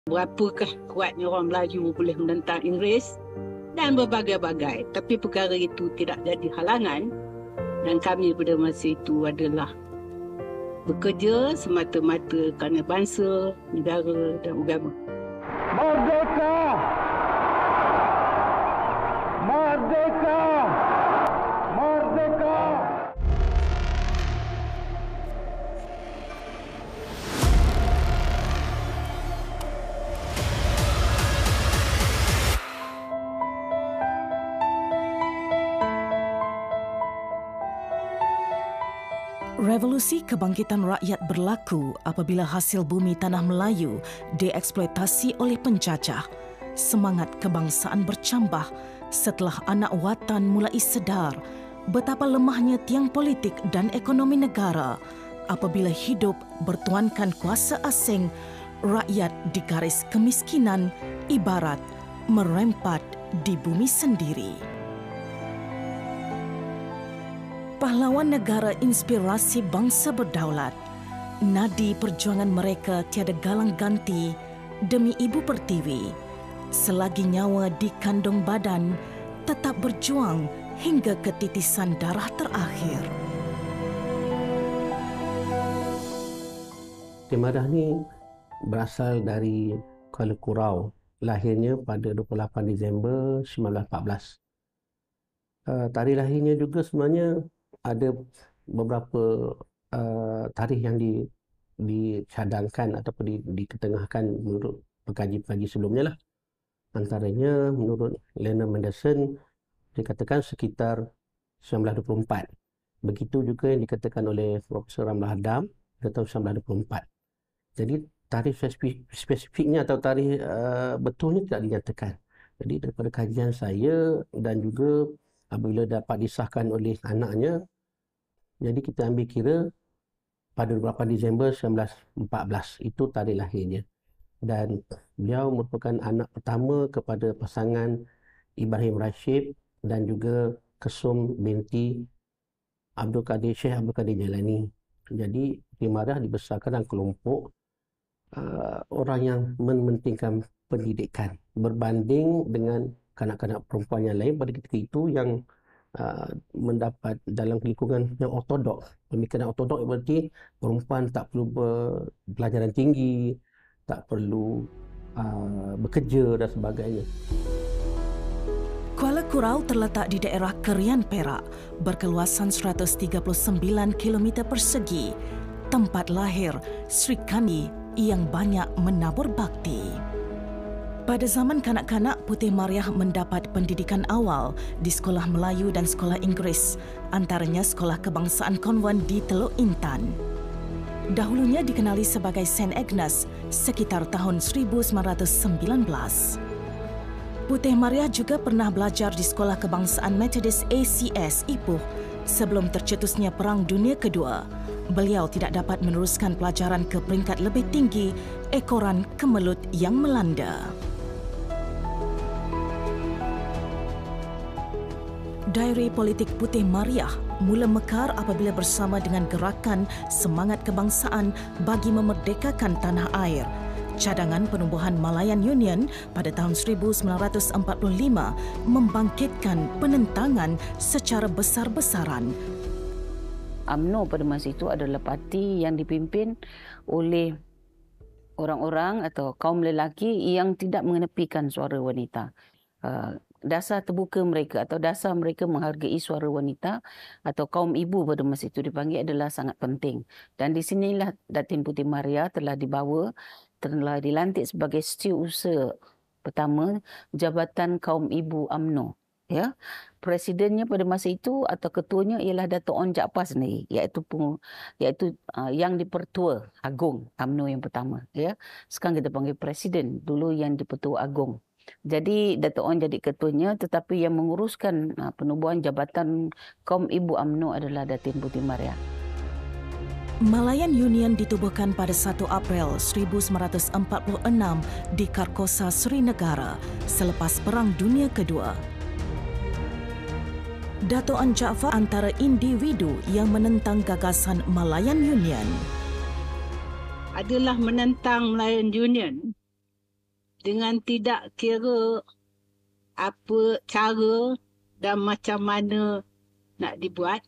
Berapakah kuatnya orang Melayu boleh menentang Inggeris dan berbagai-bagai. Tapi perkara itu tidak jadi halangan dan kami pada masa itu adalah bekerja semata-mata kerana bangsa, negara dan agama. Merdeka! Merdeka! Merdeka! Revolusi kebangkitan rakyat berlaku apabila hasil bumi tanah Melayu dieksploitasi oleh penjajah. Semangat kebangsaan bercambah setelah anak watan mulai sedar betapa lemahnya tiang politik dan ekonomi negara apabila hidup bertuankan kuasa asing, rakyat di garis kemiskinan ibarat merempat di bumi sendiri. Pahlawan negara inspirasi bangsa berdaulat, nadi perjuangan mereka tiada galang ganti demi Ibu Pertiwi. Selagi nyawa di kandung badan, tetap berjuang hingga ketitisan darah terakhir. Timadah ni berasal dari Kuala Kurau. Lahirnya pada 28 Disember 1914. Tarikh lahirnya juga sebenarnya ada beberapa tarikh yang dicadangkan ataupun diketengahkan menurut pengkaji-pengkaji sebelumnya lah. Antaranya menurut Leonard Mendelssohn dikatakan sekitar 1924. Begitu juga yang dikatakan oleh Profesor Ramlah Adam pada tahun 1924. Jadi tarikh spesifiknya atau tarikh betulnya tidak dinyatakan. Jadi daripada kajian saya dan juga apabila dapat disahkan oleh anaknya, jadi kita ambil kira pada 28 Disember 1914 itu tarikh lahirnya. Dan beliau merupakan anak pertama kepada pasangan Ibrahim Rashid dan juga Kesum binti Syekh Abdul Qadir Jailani. Jadi Timadah dibesarkan dalam kelompok orang yang mementingkan pendidikan berbanding dengan kanak-kanak perempuan yang lain pada ketika itu yang mendapat dalam lingkungan yang ortodok. Pemikiran ortodok berarti perempuan tak perlu pelajaran tinggi, tak perlu bekerja dan sebagainya. Kuala Kurau terletak di daerah Kerian Perak, berkeluasan 139 km persegi. Tempat lahir Sri Kandi yang banyak menabur bakti. Pada zaman kanak-kanak, Putih Mariah mendapat pendidikan awal di Sekolah Melayu dan Sekolah Inggeris, antaranya Sekolah Kebangsaan Konvent di Teluk Intan. Dahulunya dikenali sebagai St. Agnes sekitar tahun 1919. Putih Mariah juga pernah belajar di Sekolah Kebangsaan Methodist ACS Ipoh sebelum tercetusnya Perang Dunia Kedua. Beliau tidak dapat meneruskan pelajaran ke peringkat lebih tinggi ekoran kemelut yang melanda. Diary politik Putih Mariah mula mekar apabila bersama dengan gerakan Semangat Kebangsaan bagi Memerdekakan Tanah Air, cadangan penumbuhan Malayan Union pada tahun 1945 membangkitkan penentangan secara besar-besaran. UMNO pada masa itu adalah parti yang dipimpin oleh orang-orang atau kaum lelaki yang tidak mengenepikan suara wanita. Dasar terbuka mereka atau dasar mereka menghargai suara wanita atau kaum ibu pada masa itu dipanggil adalah sangat penting. Dan di sinilah Datin Putih Mariah telah dilantik sebagai setiausaha pertama Jabatan Kaum Ibu UMNO. Ya, presidennya pada masa itu atau ketuanya ialah Dato' On Jaafar sendiri, iaitu yang dipertua agung UMNO yang pertama. Ya, sekarang kita panggil presiden, dulu yang dipertua agung. Jadi Dato' On jadi ketuanya, tetapi yang menguruskan penubuhan Jabatan Kaum Ibu UMNO adalah Datin Putih Mariah. Malayan Union ditubuhkan pada 1 April 1946 di Karkosa, Srinagar selepas Perang Dunia Kedua. Dato' On Jaafar antara individu yang menentang gagasan Malayan Union. Adalah menentang Malayan Union dengan tidak kira apa cara dan macam mana nak dibuat.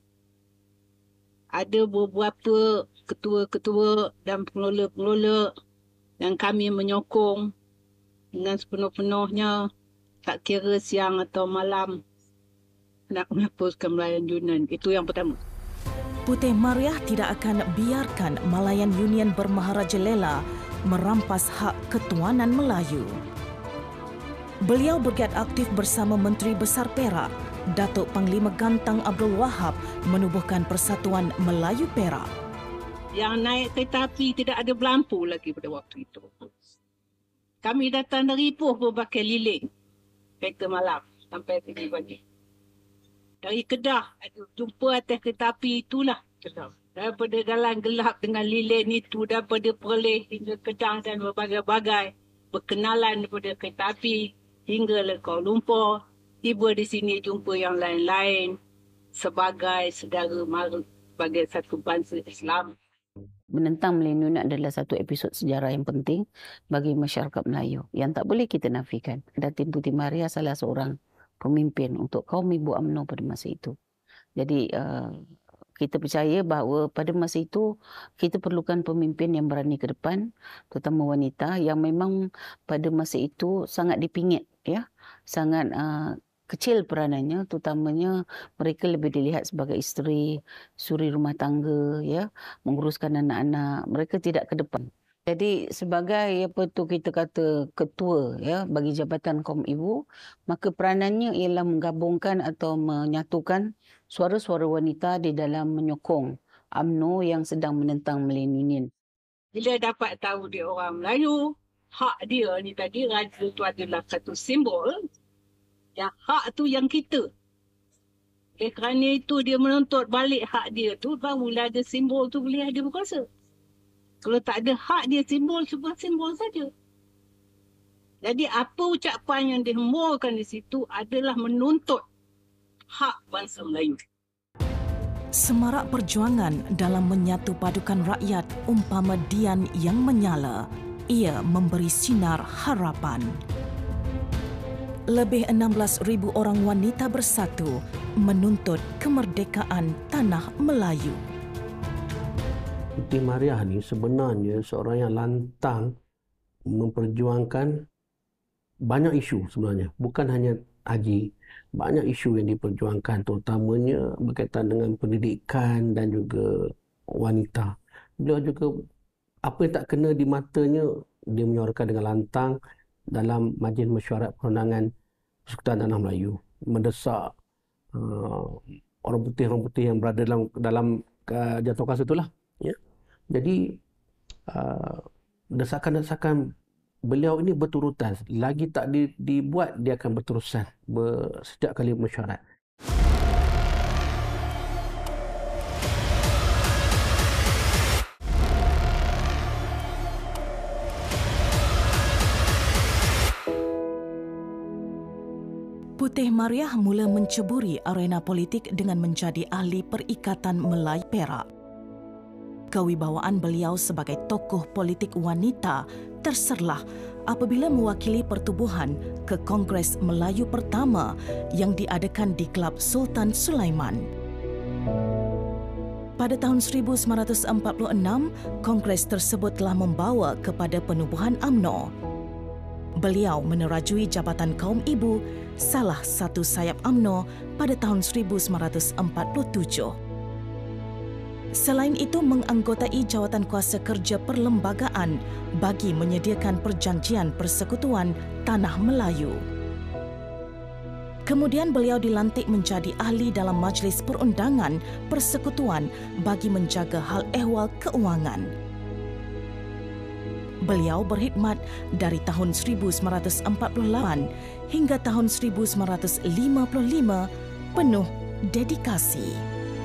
Ada beberapa ketua-ketua dan pengelola-pengelola yang kami menyokong dengan sepenuh-penuhnya, tak kira siang atau malam, nak menghapuskan Malayan Union. Itu yang pertama. Putih Mariah tidak akan biarkan Malayan Union bermaharajalela merampas hak ketuanan Melayu. Beliau bergiat aktif bersama Menteri Besar Perak, Datuk Panglima Gantang Abdul Wahab menubuhkan Persatuan Melayu Perak. Yang naik kereta api tidak ada berlampu lagi pada waktu itu. Kami datang dari Ipoh berpakai lilin kereta malam sampai 3 pagi. Dari Kedah, jumpa atas kereta api itulah. Daripada jalan gelap dengan lilin itu, daripada Perlis hingga Kedah dan berbagai-bagai. Berkenalan daripada kereta api hingga ke Kuala Lumpur. Tiba di sini jumpa yang lain-lain sebagai saudara mara, sebagai satu bangsa Islam. Menentang Malayan Union adalah satu episod sejarah yang penting bagi masyarakat Melayu yang tak boleh kita nafikan. Datin Putih Mariah salah seorang pemimpin untuk kaum ibu UMNO pada masa itu. Jadi kita percaya bahawa pada masa itu kita perlukan pemimpin yang berani ke depan, terutama wanita yang memang pada masa itu sangat dipingit, ya, sangat kecil peranannya, terutamanya mereka lebih dilihat sebagai isteri, suri rumah tangga, ya, menguruskan anak-anak. Mereka tidak ke depan. Jadi sebagai apa tu kita kata ketua, ya, bagi Jabatan Kaum Ibu, maka peranannya ialah menggabungkan atau menyatukan suara-suara wanita di dalam menyokong UMNO yang sedang menentang Malayan Union. Bila dapat tahu dia orang Melayu, hak dia ni tadi, raja tu adalah satu simbol, yang hak tu yang kita. Oleh kerana itu dia menuntut balik hak dia tu, barulah ada simbol tu boleh ada berkuasa. Kalau tak ada hak dia, simbol cuma simbol saja. Jadi apa ucapan yang dihemburkan di situ adalah menuntut hak bangsa Melayu. Semarak perjuangan dalam menyatu padukan rakyat umpama dian yang menyala. Ia memberi sinar harapan. Lebih 16,000 orang wanita bersatu menuntut kemerdekaan tanah Melayu. Putih Mariah ni sebenarnya seorang yang lantang memperjuangkan banyak isu sebenarnya. Bukan hanya haji, banyak isu yang diperjuangkan, terutamanya berkaitan dengan pendidikan dan juga wanita. Beliau juga apa yang tak kena di matanya, dia menyuarakan dengan lantang dalam Majlis Mesyuarat Perundangan Persekutuan Tanah Melayu, mendesak orang putih yang berada dalam jatuh kuasa itulah, ya. Jadi desakan-desakan beliau ini berturutan, lagi tak dibuat dia akan berterusan setiap kali mesyuarat. Putih Mariah mula menceburi arena politik dengan menjadi ahli Perikatan Melayu Perak. Kewibawaan beliau sebagai tokoh politik wanita terserlah apabila mewakili pertubuhan ke Kongres Melayu pertama yang diadakan di Klub Sultan Sulaiman. Pada tahun 1946, Kongres tersebut telah membawa kepada penubuhan UMNO. Beliau menerajui Jabatan Kaum Ibu, salah satu sayap UMNO pada tahun 1947. Selain itu, menganggotai jawatan kuasa kerja perlembagaan bagi menyediakan perjanjian persekutuan Tanah Melayu. Kemudian beliau dilantik menjadi ahli dalam Majlis Perundangan Persekutuan bagi menjaga hal ehwal keuangan. Beliau berkhidmat dari tahun 1948 hingga tahun 1955 penuh dedikasi.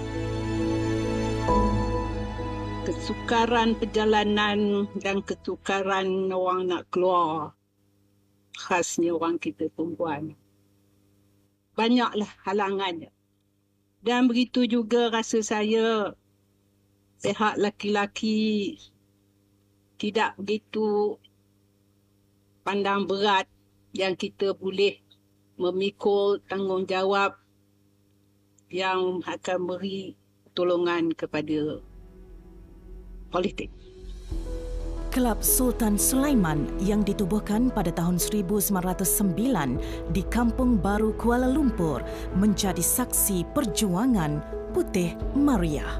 Kesukaran perjalanan dan kesukaran orang nak keluar, khasnya orang kita perempuan. Banyaklah halangannya. Dan begitu juga rasa saya, pihak laki-laki tidak begitu pandang berat yang kita boleh memikul tanggungjawab yang akan beri pertolongan kepada politik. Kelab Sultan Sulaiman yang ditubuhkan pada tahun 1909 di Kampung Baru Kuala Lumpur menjadi saksi perjuangan Putih Mariah.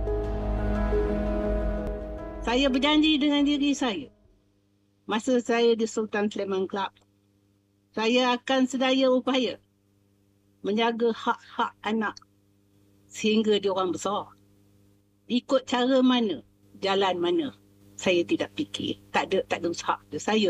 Saya berjanji dengan diri saya, masa saya di Sultan Sulaiman Club, saya akan sedaya upaya menjaga hak-hak anak sehingga dia orang besar. Ikut cara mana, jalan mana, saya tidak fikir. Tak ada usaha dari saya.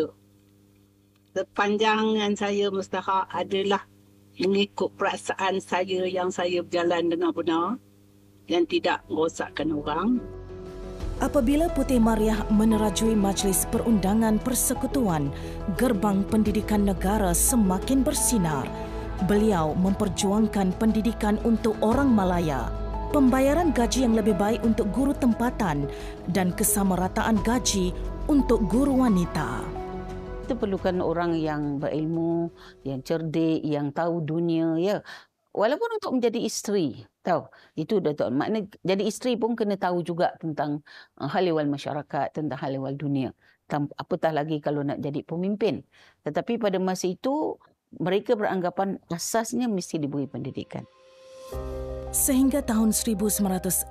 Sepanjangan saya mustahak adalah mengikut perasaan saya yang saya berjalan dengan benar dan tidak merosakkan orang. Apabila Putih Mariah menerajui Majlis Perundangan Persekutuan, gerbang pendidikan negara semakin bersinar. Beliau memperjuangkan pendidikan untuk orang Malaya, pembayaran gaji yang lebih baik untuk guru tempatan dan kesamarataan gaji untuk guru wanita. Kita perlukan orang yang berilmu, yang cerdik, yang tahu dunia, ya. Walaupun untuk menjadi isteri, tahu. Itu dah tahu. Maknanya jadi isteri pun kena tahu juga tentang hal ehwal masyarakat, tentang hal ehwal dunia. Apatah lagi kalau nak jadi pemimpin. Tetapi pada masa itu mereka beranggapan asasnya mesti diberi pendidikan. Sehingga tahun 1956,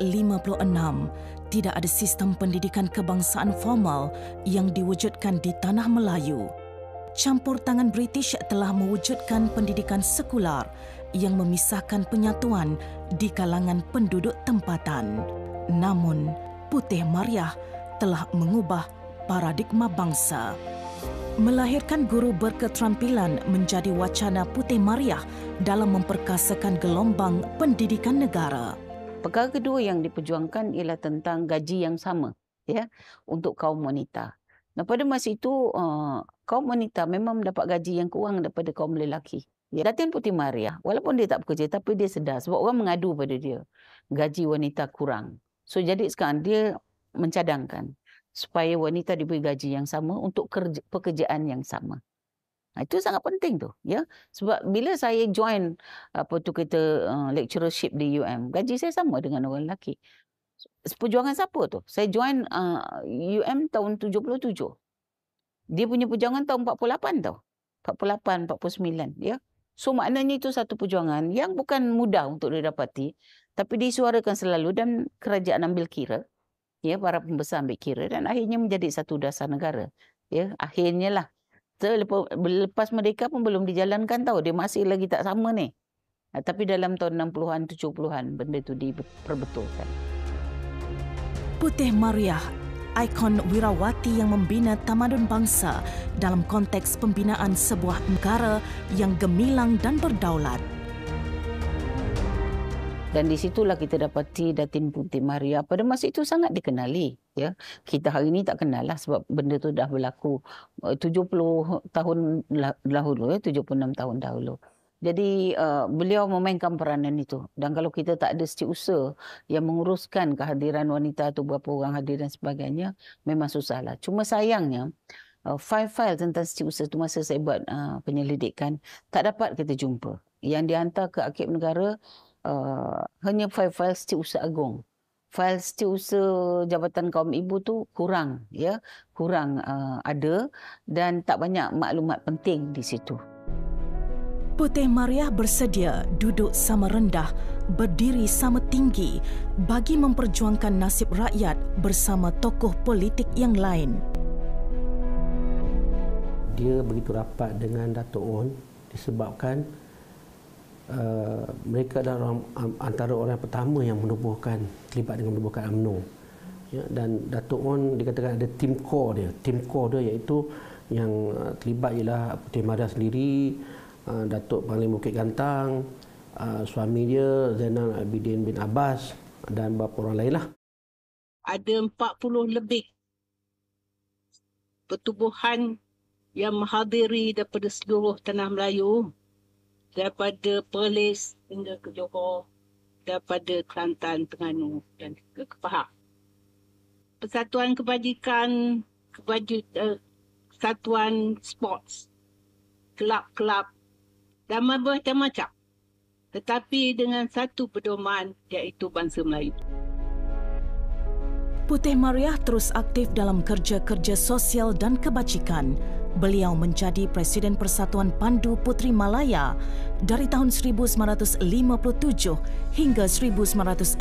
tidak ada sistem pendidikan kebangsaan formal yang diwujudkan di Tanah Melayu. Campur tangan British telah mewujudkan pendidikan sekular yang memisahkan penyatuan di kalangan penduduk tempatan. Namun, Putih Mariah telah mengubah paradigma bangsa. Melahirkan guru berketerampilan menjadi wacana Putih Mariah dalam memperkasakan gelombang pendidikan negara. Perkara kedua yang diperjuangkan ialah tentang gaji yang sama, ya, untuk kaum wanita. Nah, pada masa itu kaum wanita memang mendapat gaji yang kurang daripada kaum lelaki. Ya, Datin Putih Mariah, walaupun dia tak bekerja tapi dia sedar sebab orang mengadu pada dia gaji wanita kurang. So jadi sekarang dia mencadangkan supaya wanita diberi gaji yang sama untuk pekerjaan yang sama. Nah, itu sangat penting tu, ya. Sebab bila saya join lecturership di UM, gaji saya sama dengan orang lelaki. Perjuangan siapa tu? Saya join UM tahun 77. Dia punya perjuangan tahun 48 tau. 48, 49, ya. So maknanya itu satu perjuangan yang bukan mudah untuk didapati, tapi disuarakan selalu dan kerajaan ambil kira, ya, para pembesar ambil kira dan akhirnya menjadi satu dasar negara, ya. Akhirnya lah. Lepas merdeka pun belum dijalankan tahu, dia masih lagi tak sama ni. Tapi dalam tahun 60-an, 70-an benda itu diperbetulkan. Putih Mariah, ikon wirawati yang membina tamadun bangsa dalam konteks pembinaan sebuah negara yang gemilang dan berdaulat. Dan di situlah kita dapati Datin Putih Mariah pada masa itu sangat dikenali, ya. Kita hari ini tak kenal lah sebab benda tu dah berlaku 70 tahun dahulu, ya, 76 tahun dahulu. Jadi beliau memainkan peranan itu. Dan kalau kita tak ada setiausaha yang menguruskan kehadiran wanita tu, berapa orang hadir dan sebagainya, memang susahlah. Cuma sayangnya file-file tentang setiausaha tu masa saya buat penyelidikan tak dapat kita jumpa. Yang dihantar ke Arsip Negara hanya file-file Setiausaha Agung. File Setiausaha Jabatan Kaum Ibu tu kurang, ya, kurang ada dan tak banyak maklumat penting di situ. Putih Mariah bersedia duduk sama rendah, berdiri sama tinggi bagi memperjuangkan nasib rakyat bersama tokoh politik yang lain. Dia begitu rapat dengan Dato' On disebabkan mereka adalah antara orang pertama yang terlibat dengan menubuhkan UMNO, ya, dan Dato' On dikatakan ada tim core dia iaitu yang terlibat ialah Putih Mariah sendiri, Datuk Panglima Bukit Gantang, suami dia Zainal Abidin bin Abbas dan beberapa orang lain lah. Ada 40 lebih pertubuhan yang menghadiri daripada seluruh tanah Melayu, daripada Perlis hingga ke Johor, daripada Kelantan, Terengganu dan ke Pahang. Persatuan Kebajikan satuan sports, kelab-kelab dan macam-macam. Tetapi dengan satu pedoman, iaitu bangsa Melayu. Putih Mariah terus aktif dalam kerja-kerja sosial dan kebajikan. Beliau menjadi Presiden Persatuan Pandu Puteri Malaya dari tahun 1957 hingga 1963.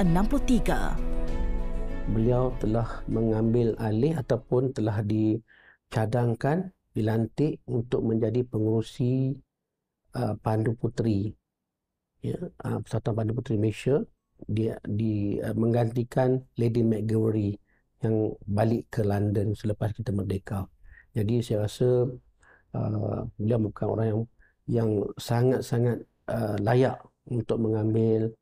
Beliau telah mengambil alih ataupun telah dicadangkan, dilantik untuk menjadi pengerusi Pandu Puteri, Persatuan Pandu Puteri Malaysia. Dia menggantikan Lady McGovery yang balik ke London selepas kita merdeka. Jadi saya rasa beliau bukan orang yang sangat-sangat layak untuk mengambil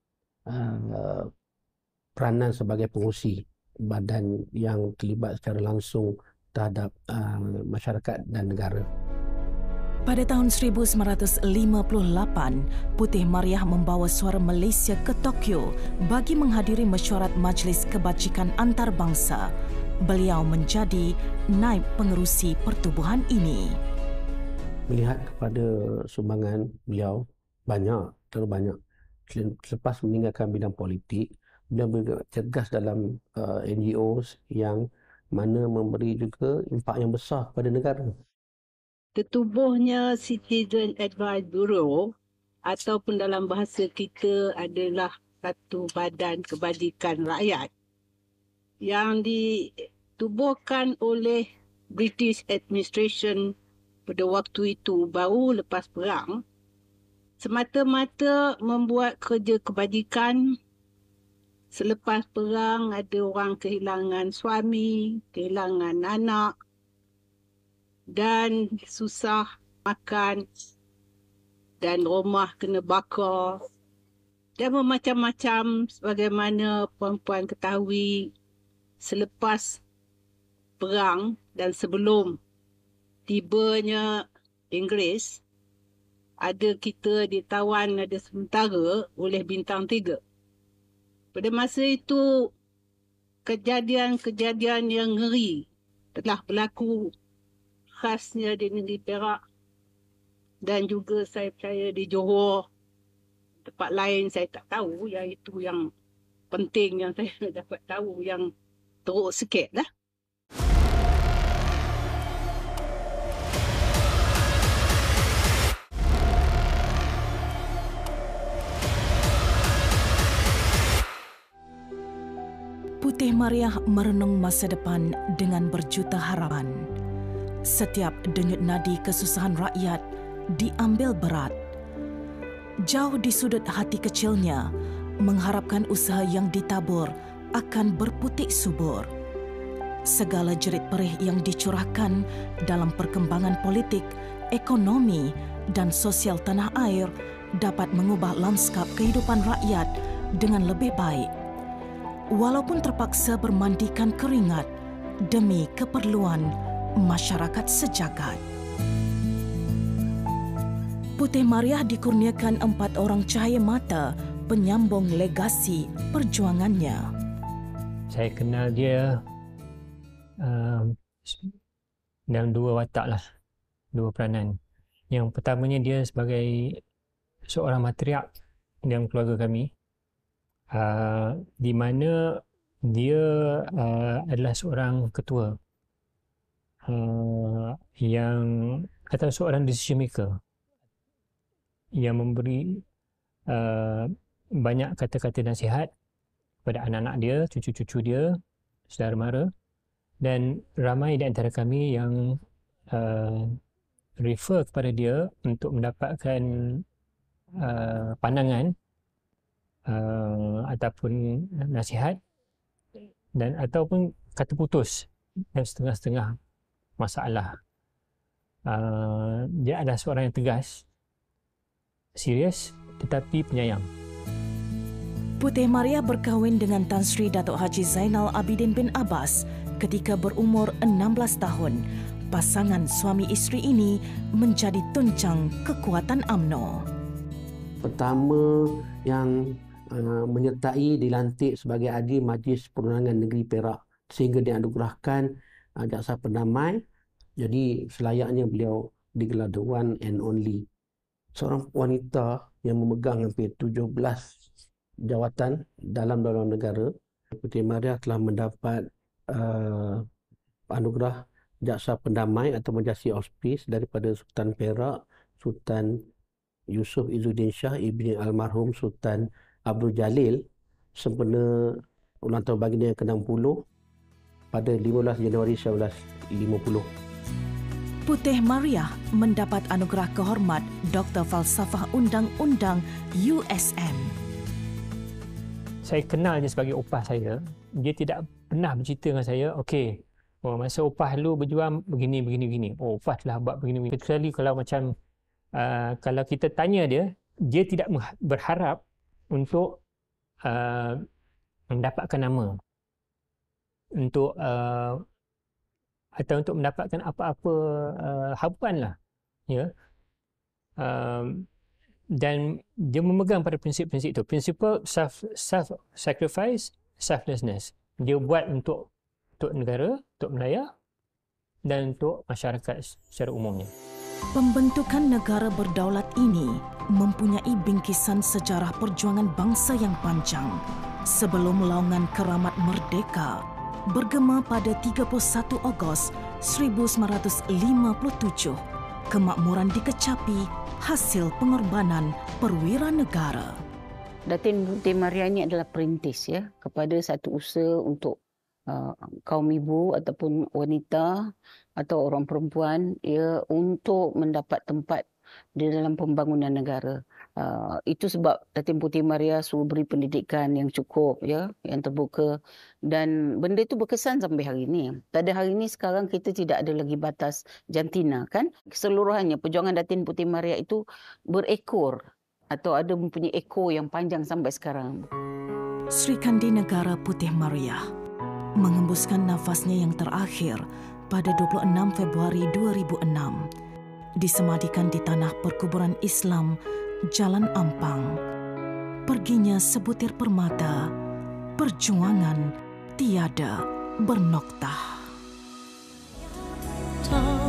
peranan sebagai pengerusi badan yang terlibat secara langsung terhadap masyarakat dan negara. Pada tahun 1958, Putih Mariah membawa suara Malaysia ke Tokyo bagi menghadiri mesyuarat Majlis Kebajikan Antarabangsa. Beliau menjadi naib pengerusi pertubuhan ini. Melihat kepada sumbangan beliau terlalu banyak. Selepas meninggalkan bidang politik, beliau bergerak cergas dalam NGOs yang mana memberi juga impak yang besar kepada negara. Tertubuhnya Citizen Advice Bureau ataupun dalam bahasa kita adalah satu badan kebajikan rakyat yang ditubuhkan oleh British Administration pada waktu itu baru lepas perang, semata-mata membuat kerja kebajikan. Selepas perang ada orang kehilangan suami, kehilangan anak dan susah makan dan rumah kena bakar dan macam-macam sebagaimana puan-puan ketahui selepas perang dan sebelum tibanya Inggeris kita ditawan ada sementara oleh Bintang 3. Pada masa itu kejadian-kejadian yang ngeri telah berlaku khasnya di negeri Perak dan juga saya percaya di Johor. Tempat lain saya tak tahu, yang itu yang penting yang saya dapat tahu, yang teruk sikit lah. Putih Mariah merenung masa depan dengan berjuta harapan. Setiap denyut nadi kesusahan rakyat diambil berat. Jauh di sudut hati kecilnya, mengharapkan usaha yang ditabur akan berputik subur. Segala jerit perih yang dicurahkan dalam perkembangan politik, ekonomi dan sosial tanah air dapat mengubah lanskap kehidupan rakyat dengan lebih baik. Walaupun terpaksa bermandikan keringat demi keperluan masyarakat sejagat. Putih Mariah dikurniakan 4 orang cahaya mata penyambung legasi perjuangannya. Saya kenal dia dalam 2 watak lah, 2 peranan. Yang pertamanya dia sebagai seorang matriark dalam keluarga kami, di mana dia adalah seorang ketua yang atau seorang decision maker yang memberi banyak kata-kata nasihat kepada anak-anak dia, cucu-cucu dia, saudara mara, dan ramai di antara kami yang refer kepada dia untuk mendapatkan pandangan ataupun nasihat dan ataupun kata putus dan setengah-setengah masalah. Dia adalah seorang yang tegas, serius tetapi penyayang. Putih Mariah berkahwin dengan Tan Sri Datuk Haji Zainal Abidin bin Abbas ketika berumur 16 tahun. Pasangan suami isteri ini menjadi tunjang kekuatan UMNO. Pertama yang menyertai dilantik sebagai ahli Majlis Perundangan Negeri Perak sehingga dianugerahkan Jaksa Pendamai Jadi selayaknya beliau digelar the one and only. Seorang wanita yang memegang hampir 17 jawatan dalam negara. Puteri Maria telah mendapat anugerah Jaksa Pendamai atau Menjasi Auspis daripada Sultan Perak, Sultan Yusuf Izzuddin Shah ibni almarhum Sultan Abdul Jalil sempena ulang tahun baginda yang ke-60 pada 15 Januari 1950. Puteri Maria mendapat anugerah kehormat Dr. Falsafah Undang-Undang USM. Saya kenal dia sebagai opah saya. Dia tidak pernah bercerita dengan saya, okey, masa opah lu berjuang begini. Oh, opah telah buat begini. Kecuali kalau macam kalau kita tanya dia tidak berharap untuk mendapatkan nama, untuk atau untuk mendapatkan apa-apa hapuan lah, ya. Dan dia memegang pada prinsip-prinsip itu, prinsipal self-sacrifice, selflessness. Dia buat untuk negara, untuk Melayu dan untuk masyarakat secara umumnya. Pembentukan negara berdaulat ini mempunyai bingkisan sejarah perjuangan bangsa yang panjang. Sebelum laungan keramat merdeka bergema pada 31 Ogos 1957, kemakmuran dikecapi hasil pengorbanan perwira negara. Datin Puteri Maria ini adalah perintis ya kepada satu usaha untuk kaum ibu ataupun wanita atau orang perempuan ya untuk mendapat tempat di dalam pembangunan negara. Itu sebab Datin Puteri Maria suruh beri pendidikan yang cukup ya, yang terbuka, dan benda itu berkesan sampai hari ini. Pada hari ini sekarang kita tidak ada lagi batas jantina kan. Keseluruhannya perjuangan Datin Puteri Maria itu berekor atau ada mempunyai ekor yang panjang sampai sekarang. Sri Kandi Negara Puteri Maria mengembuskan nafasnya yang terakhir pada 26 Februari 2006. Disemadikan di tanah perkuburan Islam Jalan Ampang. Perginya sebutir permata, perjuangan tiada bernoktah.